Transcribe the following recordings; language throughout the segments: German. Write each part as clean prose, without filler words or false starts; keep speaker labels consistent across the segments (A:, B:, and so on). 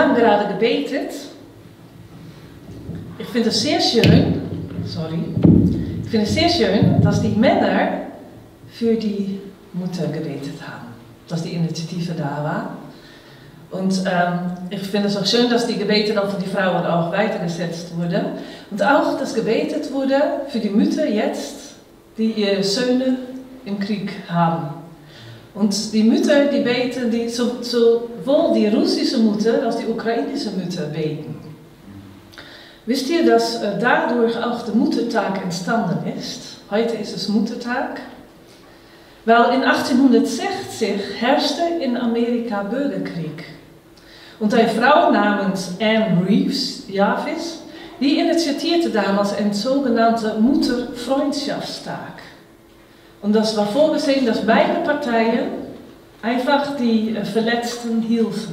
A: haben gerade gebetet. Ich finde es sehr schön, dass die Männer für die Mutter gebetet haben, dass die Initiative da war. Und ich finde es auch schön, dass die Gebete dann für die Frauen auch weitergesetzt wurden. Und auch, dass gebetet wurde für die Mütter jetzt, die ihre Söhne im Krieg haben. Und die Mütter, die beten, die sowohl die russische Mutter als die ukrainische Mutter beten. Wisst ihr, dass dadurch auch der Muttertag entstanden ist? Heute ist es Muttertag. Weil in 1860 herrschte in Amerika Bürgerkrieg. Und eine Frau namens Anne Reeves, Jarvis, die initiierte damals einen sogenannten Mutterfreundschaftstag. Und das war vorgesehen, dass beide Parteien einfach die Verletzten hielfen.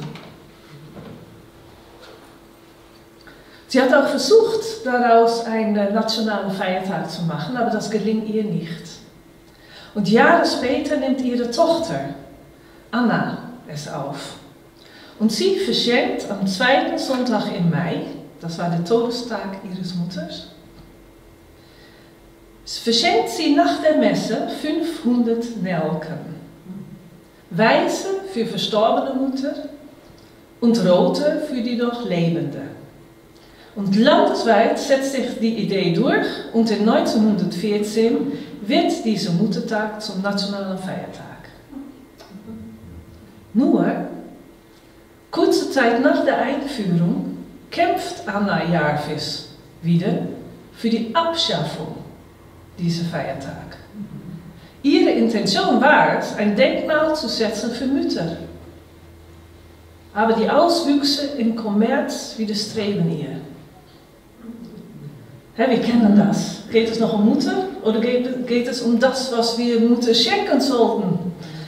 A: Sie hat auch versucht, daraus einen nationalen Feiertag zu machen, aber das gelingt ihr nicht. Und Jahre später nimmt ihre Tochter, Anna, es auf. Und sie verschenkt am 2. Sonntag im Mai, das war der Todestag ihres Mutters, verschenkt sie nach der Messe 500 Nelken. Weiße für verstorbene Mutter und rote für die noch lebende. Und landesweit setzt sich die Idee durch und in 1914 wird dieser Muttertag zum nationalen Feiertag. Nur, kurze Zeit nach der Einführung kämpft Anna Jarvis wieder für die Abschaffung dieser Feiertag. Ihre Intention war es, ein Denkmal zu setzen für Mütter. Aber die Auswüchse im Kommerz widerstreben ihr. Wir kennen das. Geht es noch um Mutter oder geht es um das, was wir Mutter schenken sollten?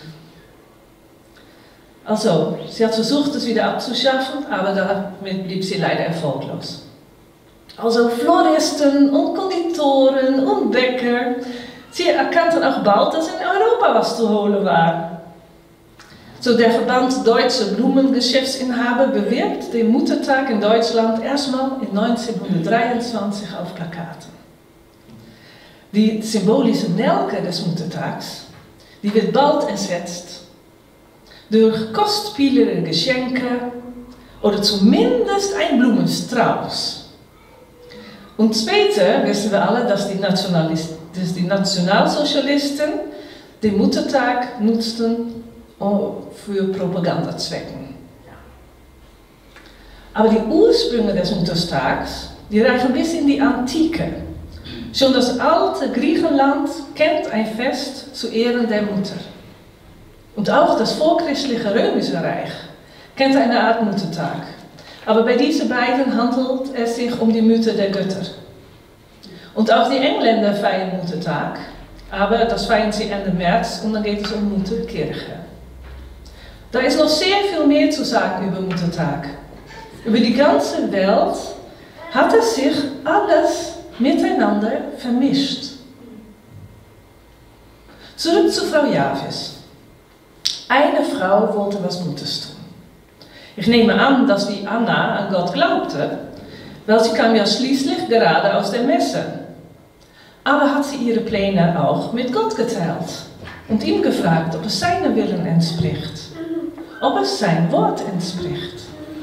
A: Also, sie hat versucht, es wieder abzuschaffen, aber damit blieb sie leider erfolglos. Also Floristen und Konditoren und Bäcker, sie erkannten auch bald, dass in Europa was zu holen war. So der Verband Deutsche Blumengeschäftsinhaber bewirbt den Muttertag in Deutschland erstmal in 1923 auf Plakaten. Die symbolische Nelke des Muttertags, die wird bald ersetzt durch kostspielige Geschenke oder zumindest ein Blumenstrauß. Und später wissen wir alle, dass die Nationalsozialisten den Muttertag nutzten für Propagandazwecken. Aber die Ursprünge des Muttertags, die reichen bis in die Antike. Schon das alte Griechenland kennt ein Fest zu Ehren der Mutter. Und auch das vorchristliche Römische Reich kennt eine Art Muttertag. Aber bei diesen beiden handelt es sich um die Mütter der Götter. Und auch die Engländer feiern Muttertag, aber das feiern sie Ende März und dann geht es um Mutterkirche. Da ist noch sehr viel mehr zu sagen über Muttertag. Über die ganze Welt hat es sich alles miteinander vermischt. Zurück zu Frau Jarvis. Eine Frau wollte was Gutes tun. Ich nehme an, dass die Anna an Gott glaubte, weil sie kam ja schließlich gerade aus der Messe. Aber hat sie ihre Pläne auch mit Gott geteilt und ihm gefragt, ob es seinem Willen entspricht, ob es sein Wort entspricht.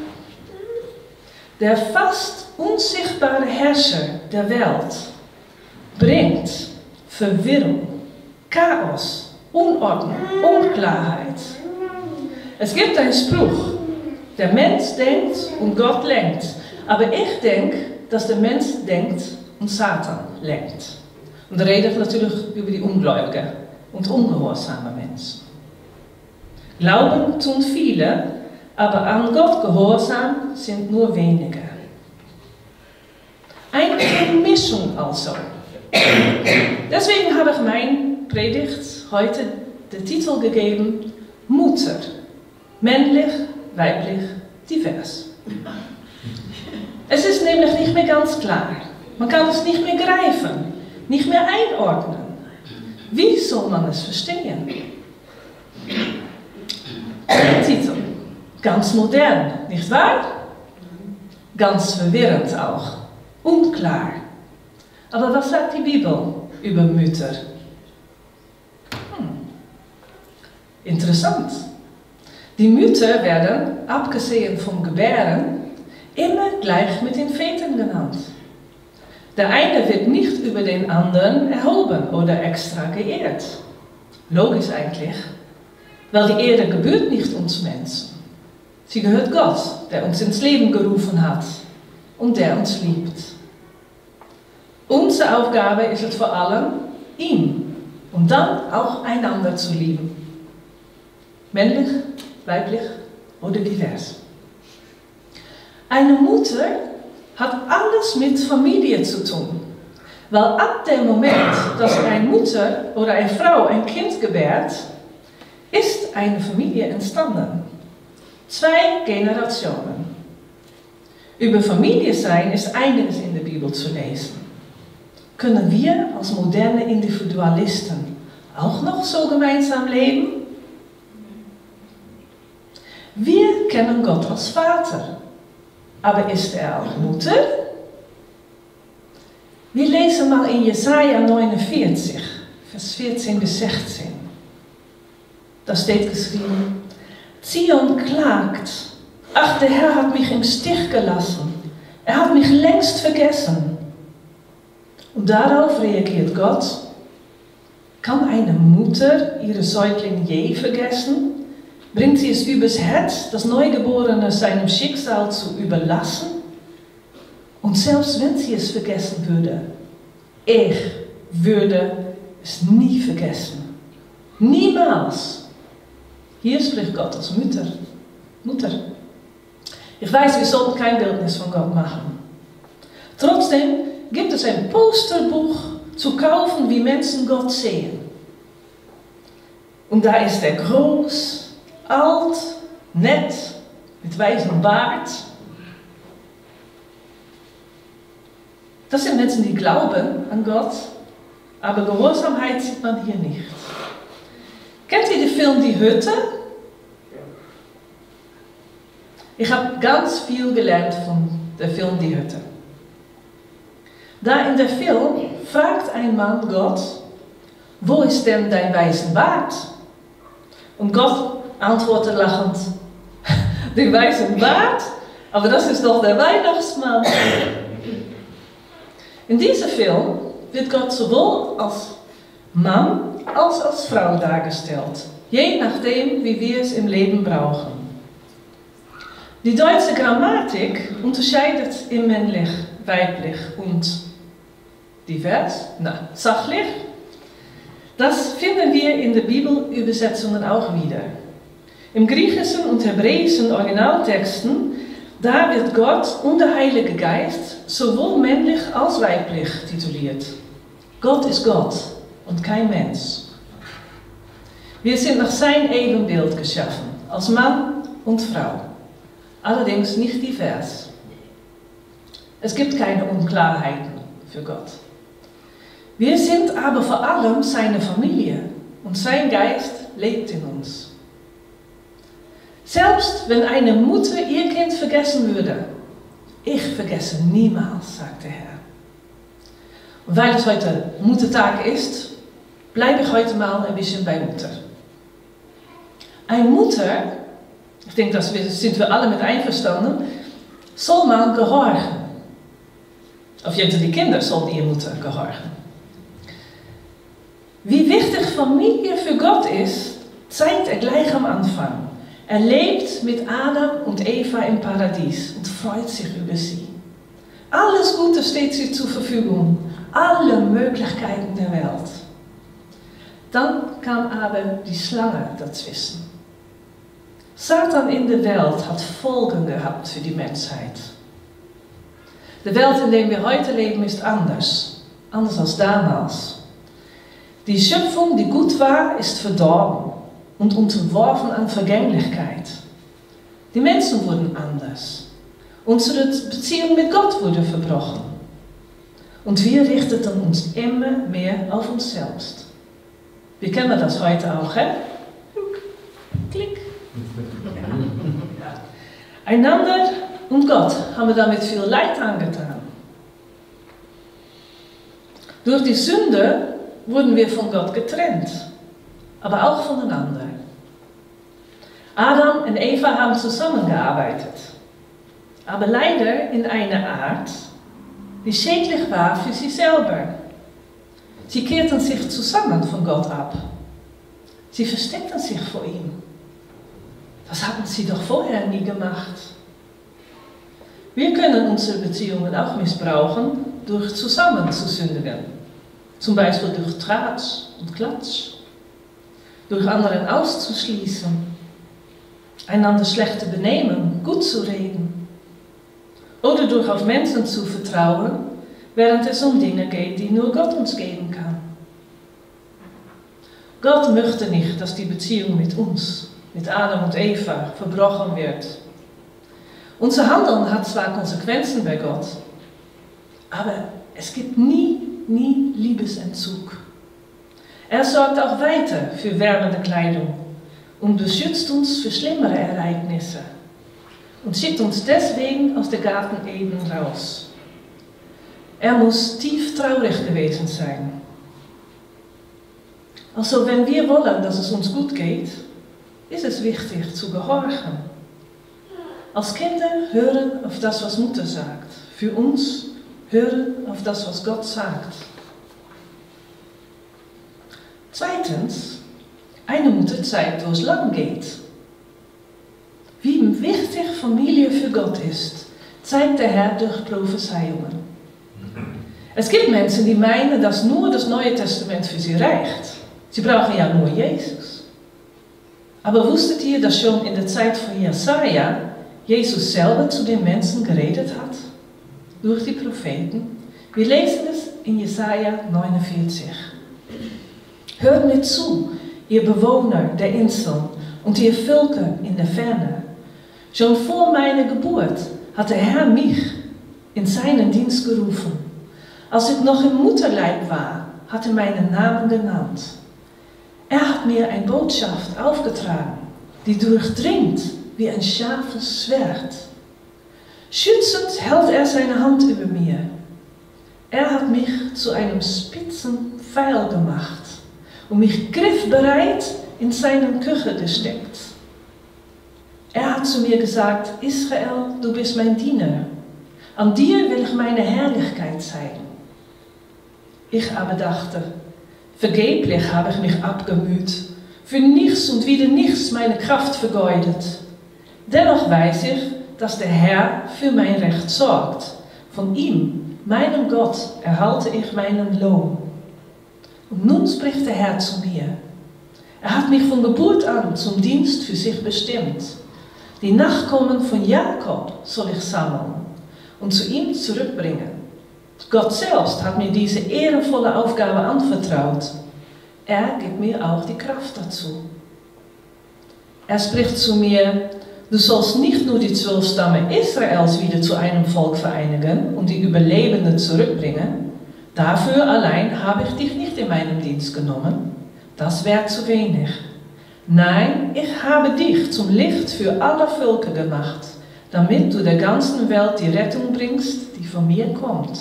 A: Der fast unsichtbare Herrscher der Welt bringt Verwirrung, Chaos, Unordnung, Unklarheit. Es gibt einen Spruch, der Mensch denkt und Gott lenkt. Aber ich denke, dass der Mensch denkt und Satan lenkt. Und da rede ich natürlich über die ungläubigen und ungehorsame Menschen. Glauben tun viele, aber an Gott gehorsam sind nur wenige. Eine Mischung also. Deswegen habe ich mein Predigt heute den Titel gegeben: Mutter. Männlich, weiblich, divers. Es ist nämlich nicht mehr ganz klar. Man kann es nicht mehr greifen, nicht mehr einordnen. Wie soll man es verstehen? Der Titel, ganz modern, nicht wahr? ganz verwirrend auch, unklar. Aber was sagt die Bibel über Mütter? Interessant. Die Mütter werden, abgesehen vom Gebären, immer gleich mit den Vätern genannt. Der eine wird nicht über den anderen erhoben oder extra geehrt. Logisch eigentlich, weil die Ehre gebührt nicht uns Menschen. Sie gehört Gott, der uns ins Leben gerufen hat und der uns liebt. Unsere Aufgabe ist es vor allem, ihn und dann auch einander zu lieben. Männlich, weiblich oder divers. Eine Mutter hat alles mit Familie zu tun. Weil ab dem Moment, dass eine Mutter oder eine Frau ein Kind gebärt, ist eine Familie entstanden. 2 Generationen. Über Familie sein ist einiges in der Bibel zu lesen. Können wir als moderne Individualisten auch noch so gemeinsam leben? Wir kennen Gott als Vater, aber ist er auch Mutter? Wir lesen mal in Jesaja 49, Vers 14 bis 16. Da steht geschrieben: Zion klagt, ach, der Herr hat mich im Stich gelassen, er hat mich längst vergessen. Und darauf reagiert Gott: Kann eine Mutter ihre Säugling je vergessen? Bringt sie es übers Herz, das Neugeborene seinem Schicksal zu überlassen? Und selbst wenn sie es vergessen würde, ich würde es nie vergessen. Niemals. Hier spricht Gott als Mutter. Ich weiß, wir sollten kein Bildnis von Gott machen. Trotzdem gibt es ein Posterbuch zu kaufen, wie Menschen Gott sehen. Und da ist er groß, alt, nett, mit weißem Bart. Das sind Menschen, die glauben an Gott, aber Gehorsamkeit sieht man hier nicht. Kennt ihr den Film Die Hütte? Ich habe ganz viel gelernt von dem Film Die Hütte. Da in der Film fragt ein Mann Gott: Wo ist denn dein weißen Bart? Und Gott antwortet lachend: Den weißen Bart? Aber das ist doch der Weihnachtsmann. In diesem Film wird Gott sowohl als Mann als als Frau dargestellt, je nachdem, wie wir es im Leben brauchen. Die deutsche Grammatik unterscheidet in männlich, weiblich und divers, sachlich. Das finden wir in den Bibelübersetzungen auch wieder. Im griechischen und hebräischen Originaltexten, da wird Gott und der Heilige Geist sowohl männlich als weiblich tituliert. Gott ist Gott und kein Mensch. Wir sind nach sein Ebenbild geschaffen, als Mann und Frau, allerdings nicht divers. Es gibt keine Unklarheiten für Gott. Wir sind aber vor allem seine Familie und sein Geist lebt in uns. Selbst wenn eine Mutter ihr Kind vergessen würde, ich vergesse niemals, sagt der Herr. Und weil es heute Muttertag ist, bleibe ich heute mal ein bisschen bei Mutter. Eine Mutter, ich denke, da sind wir alle mit einverstanden, soll man gehorchen. Auf jeden Fall die Kinder sollten ihre Mutter gehorchen. Wie wichtig Familie für Gott ist, zeigt er gleich am Anfang. Er lebt mit Adam und Eva im Paradies und freut sich über sie. Alles Gute steht sie zur Verfügung, alle Möglichkeiten der Welt. Dann kam aber die Schlange dazwischen. Satan in der Welt hat Folgen gehabt für die Menschheit. Die Welt, in der wir heute leben, ist anders als damals. Die Schöpfung, die gut war, ist verdorben und unterworfen an Vergänglichkeit. Die Menschen wurden anders. Unsere Beziehung mit Gott wurde verbrochen. Und wir richteten uns immer mehr auf uns selbst. Wir kennen das heute auch, hè? Klick. Einander und Gott haben wir damit viel Leid angetan. Durch die Sünde wurden wir von Gott getrennt, aber auch voneinander. Adam und Eva haben zusammengearbeitet, aber leider in einer Art, die schädlich war für sie selber. Sie kehrten sich zusammen von Gott ab. Sie versteckten sich vor ihm. Das hatten sie doch vorher nie gemacht. Wir können unsere Beziehungen auch missbrauchen, durch zusammen zu sündigen. Zum Beispiel durch Tratsch und Klatsch. Durch anderen auszuschließen. Einander schlecht zu benehmen, gut zu reden. Oder durch auf Menschen zu vertrauen, während es um Dinge geht, die nur Gott uns geben kann. Gott möchte nicht, dass die Beziehung mit uns, mit Adam und Eva, verbrochen wird. Unser Handeln hat zwar Konsequenzen bei Gott, aber es gibt nie Liebesentzug. Er sorgt auch weiter für wärmende Kleidung und beschützt uns für schlimmere Ereignisse und schickt uns deswegen aus der Garten Eden raus. Er muss tief traurig gewesen sein. Also wenn wir wollen, dass es uns gut geht, ist es wichtig zu gehorchen. Als Kinder hören auf das, was Mutter sagt. Für uns hören auf das, was Gott sagt. Zweitens, eine Mutter zeigt, wo es lang geht. Wie wichtig Familie für Gott ist, zeigt der Herr durch Prophezeiungen. Es gibt Menschen, die meinen, dass nur das Neue Testament für sie reicht. Sie brauchen ja nur Jesus. Aber wusstet ihr, dass schon in der Zeit von Jesaja Jesus selber zu den Menschen geredet hat? Durch die Propheten. Wir lesen es in Jesaja 49. Hört mir zu, ihr Bewohner der Inseln und ihr Völker in der Ferne. Schon vor meiner Geburt hat der Herr mich in seinen Dienst gerufen. Als ich noch im Mutterleib war, hat er meinen Namen genannt. Er hat mir eine Botschaft aufgetragen, die durchdringt wie ein scharfes Schwert. Schützend hält er seine Hand über mir. Er hat mich zu einem spitzen Pfeil gemacht und mich griffbereit in seinen Köcher gesteckt. Er hat zu mir gesagt, Israel, du bist mein Diener. An dir will ich meine Herrlichkeit zeigen. Ich aber dachte, vergeblich habe ich mich abgemüht, für nichts und wieder nichts meine Kraft vergeudet. Dennoch weiß ich, dass der Herr für mein Recht sorgt. Von ihm, meinem Gott, erhalte ich meinen Lohn. Und nun spricht der Herr zu mir. Er hat mich von Geburt an zum Dienst für sich bestimmt. Die Nachkommen von Jakob soll ich sammeln und zu ihm zurückbringen. Gott selbst hat mir diese ehrenvolle Aufgabe anvertraut. Er gibt mir auch die Kraft dazu. Er spricht zu mir, du sollst nicht nur die 12 Stämme Israels wieder zu einem Volk vereinigen und die Überlebenden zurückbringen. Dafür allein habe ich dich nicht in meinen Dienst genommen. Das wäre zu wenig. Nein, ich habe dich zum Licht für alle Völker gemacht, damit du der ganzen Welt die Rettung bringst, die von mir kommt.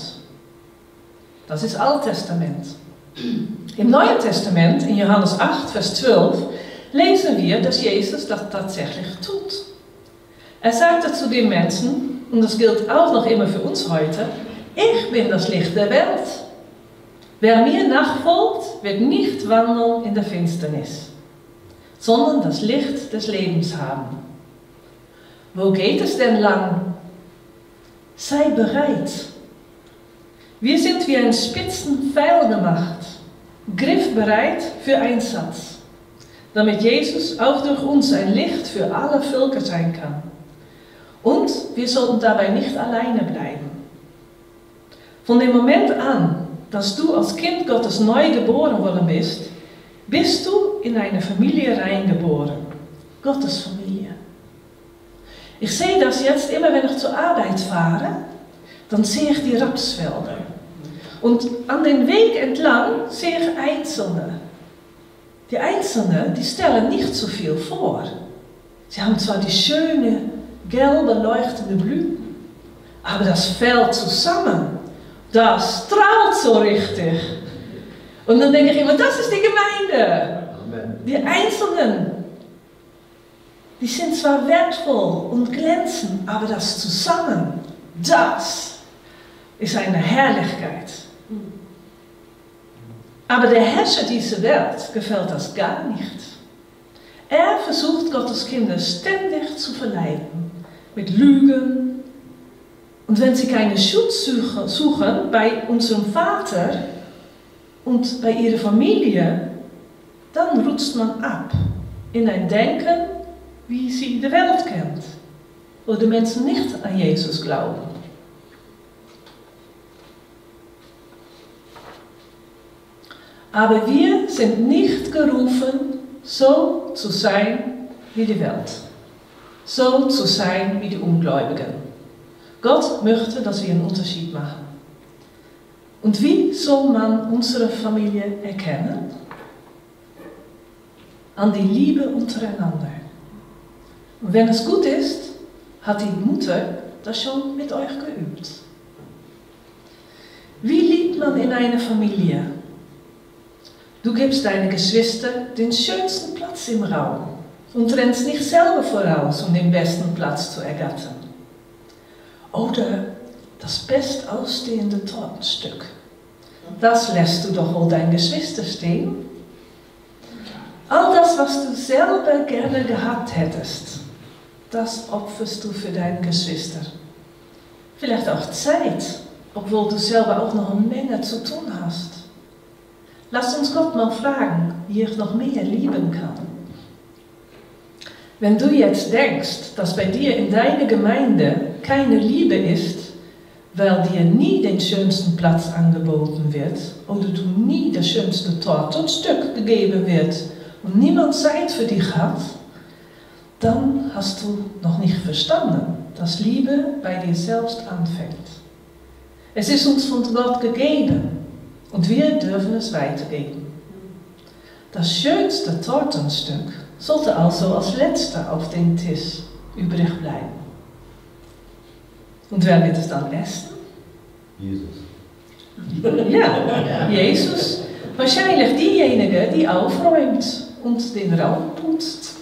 A: Das ist Alttestament. Im Neuen Testament, in Johannes 8, Vers 12, lesen wir, dass Jesus das tatsächlich tut. Er sagte zu den Menschen, und das gilt auch noch immer für uns heute, ich bin das Licht der Welt. Wer mir nachfolgt, wird nicht wandeln in der Finsternis, sondern das Licht des Lebens haben. Wo geht es denn lang? Sei bereit. Wir sind wie ein spitzen Pfeil gemacht, griffbereit für Einsatz, damit Jesus auch durch uns ein Licht für alle Völker sein kann. Und wir sollten dabei nicht alleine bleiben. Von dem Moment an, dass du als Kind Gottes neu geboren worden bist, bist du in eine Familie reingeboren. Gottes Familie. Ich sehe das jetzt immer, wenn ich zur Arbeit fahre, dann sehe ich die Rapsfelder. Und an den Weg entlang sehe ich Einzelne. Die Einzelnen, die stellen nicht so viel vor. Sie haben zwar die schöne gelbe, leuchtende Blüten. Aber das fällt zusammen. Das strahlt so richtig. Und dann denke ich immer, das ist die Gemeinde.
B: Amen.
A: Die Einzelnen, die sind zwar wertvoll und glänzen, aber das zusammen, das ist eine Herrlichkeit. Aber der Herrscher dieser Welt gefällt das gar nicht. Er versucht Gottes Kinder ständig zu verleiten, mit Lügen. Und wenn sie keinen Schutz suchen bei unserem Vater und bei ihrer Familie, dann rutscht man ab in ein Denken, wie sie die Welt kennt, wo die Menschen nicht an Jesus glauben. Aber wir sind nicht gerufen, so zu sein wie die Welt, so zu sein wie die Ungläubigen. Gott möchte, dass wir einen Unterschied machen. Und wie soll man unsere Familie erkennen? An die Liebe untereinander. Und wenn es gut ist, hat die Mutter das schon mit euch geübt. Wie liebt man in einer Familie? Du gibst deinen Geschwistern den schönsten Platz im Raum und rennst nicht selber voraus, um den besten Platz zu ergattern. Oder das bestausstehende Tortenstück. Das lässt du doch wohl deinen Geschwistern stehen. All das, was du selber gerne gehabt hättest, das opferst du für deine Geschwister. Vielleicht auch Zeit, obwohl du selber auch noch eine Menge zu tun hast. Lass uns Gott mal fragen, wie ich noch mehr lieben kann. Wenn du jetzt denkst, dass bei dir in deiner Gemeinde keine Liebe ist, weil dir nie den schönsten Platz angeboten wird oder du nie das schönste Tortenstück gegeben wird und niemand Zeit für dich hat, dann hast du noch nicht verstanden, dass Liebe bei dir selbst anfängt. Es ist uns von Gott gegeben und wir dürfen es weitergeben. Das schönste Tortenstück sollte also als letzter auf dem Tisch übrig bleiben. Und wer wird es dann essen?
B: Jesus.
A: Ja, Jesus. Wahrscheinlich diejenige, die aufräumt und den Raum putzt.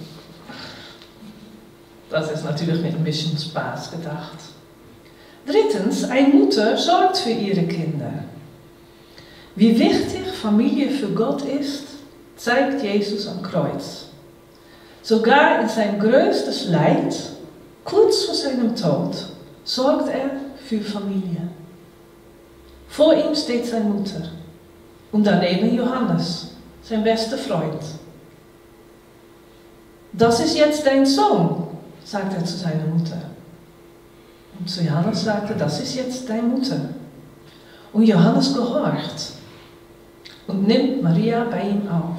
A: Das ist natürlich mit ein bisschen Spaß gedacht. Drittens, eine Mutter sorgt für ihre Kinder. Wie wichtig Familie für Gott ist, zeigt Jesus am Kreuz. Sogar in sein größtes Leid, kurz vor seinem Tod, sorgt er für Familie. Vor ihm steht seine Mutter und daneben Johannes, sein bester Freund. Das ist jetzt dein Sohn, sagt er zu seiner Mutter. Und zu Johannes sagt er, das ist jetzt deine Mutter. Und Johannes gehorcht und nimmt Maria bei ihm auf.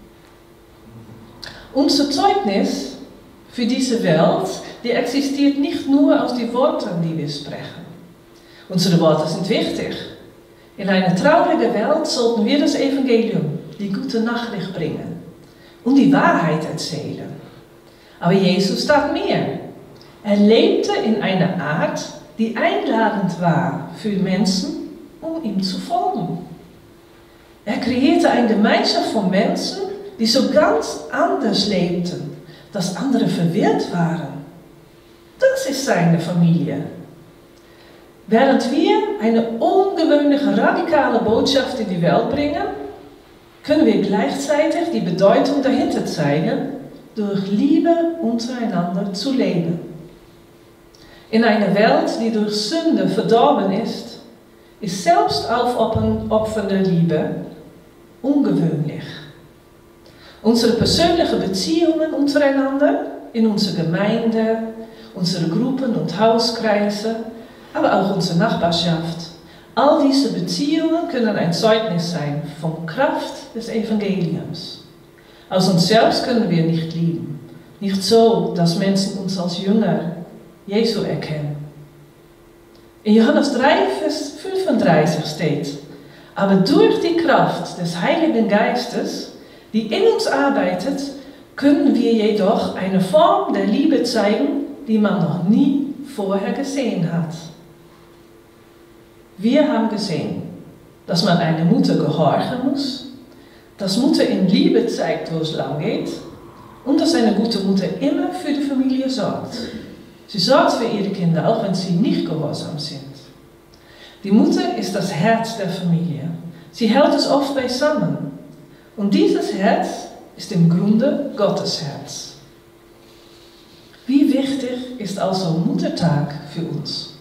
A: Unser Zeugnis für diese Welt, die existiert nicht nur aus den Worten, die wir sprechen. Unsere Worte sind wichtig. In einer traurigen Welt sollten wir das Evangelium, die gute Nachricht bringen und die Wahrheit erzählen. Aber Jesus tat mehr. Er lebte in einer Art, die einladend war für Menschen, um ihm zu folgen. Er kreierte eine Gemeinschaft von Menschen, die so ganz anders lebten, dass andere verwirrt waren. Das ist seine Familie. Während wir eine ungewöhnliche, radikale Botschaft in die Welt bringen, können wir gleichzeitig die Bedeutung dahinter zeigen, durch Liebe untereinander zu leben. In einer Welt, die durch Sünde verdorben ist selbst aufopfernde Liebe ungewöhnlich. Unsere persönlichen Beziehungen untereinander, in unserer Gemeinde, unsere Gruppen und Hauskreise, aber auch unsere Nachbarschaft. All diese Beziehungen können ein Zeugnis sein von Kraft des Evangeliums. Aus uns selbst können wir nicht lieben. Nicht so, dass Menschen uns als Jünger Jesu erkennen. In Johannes 3, Vers 35 steht, aber durch die Kraft des Heiligen Geistes, die in uns arbeitet, können wir jedoch eine Form der Liebe zeigen, die man noch nie vorher gesehen hat. Wir haben gesehen, dass man eine Mutter gehorchen muss, dass Mutter in Liebe zeigt, wo es lang geht und dass eine gute Mutter immer für die Familie sorgt. Sie sorgt für ihre Kinder, auch wenn sie nicht gehorsam sind. Die Mutter ist das Herz der Familie. Sie hält es oft beisammen. Und dieses Herz ist im Grunde Gottes Herz. Wie wichtig ist also Muttertag für uns?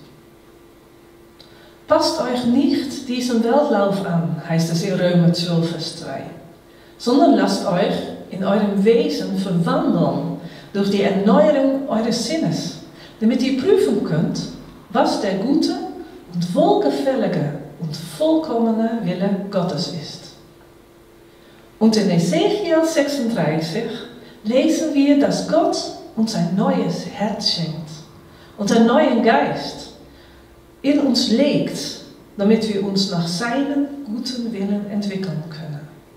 A: Passt euch nicht diesem Weltlauf an, heißt es in Römer 12, Vers 2, sondern lasst euch in eurem Wesen verwandeln durch die Erneuerung eures Sinnes, damit ihr prüfen könnt, was der gute und wohlgefällige und vollkommene Wille Gottes ist. Und in Ezechiel 36 lesen wir, dass Gott uns ein neues Herz schenkt und einen neuen Geist in uns legt, damit wir uns nach seinem guten Willen entwickeln können.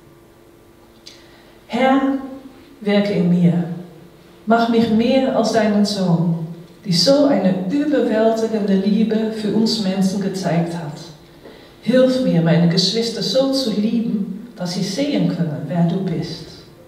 A: Herr, wirke in mir, mach mich mehr als deinen Sohn, die so eine überwältigende Liebe für uns Menschen gezeigt hat. Hilf mir, meine Geschwister so zu lieben, dass sie sehen können, wer du bist.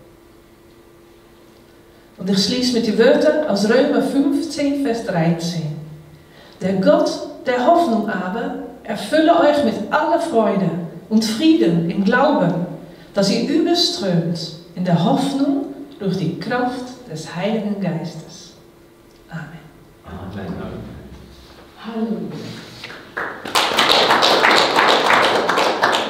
A: Und ich schließe mit den Wörtern aus Römer 15, Vers 13. Der Gott der Hoffnung aber erfülle euch mit aller Freude und Frieden im Glauben, dass ihr überströmt in der Hoffnung durch die Kraft des Heiligen Geistes. Amen.
B: Amen.
A: Halleluja.